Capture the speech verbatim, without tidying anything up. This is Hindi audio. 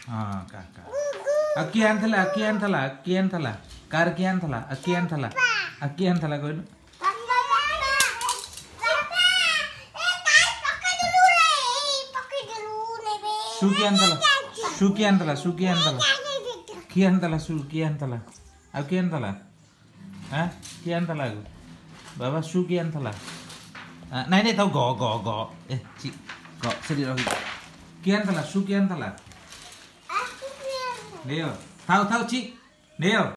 हाँ काका अक्की आंथला अक्की आंथला अक्की आंथला कार की आंथला अक्की आंथला अक्की आंथला कोई सुकी आंथला सुकी आंथला सुकी आंथला की आंथला सुकी आंथला अब की आंथला हाँ की आंथला बाबा सुकी आंथला नहीं नहीं tau go go go eh ci go sedih lagi kian telah su kian telah Leo tahu tahu ci Leo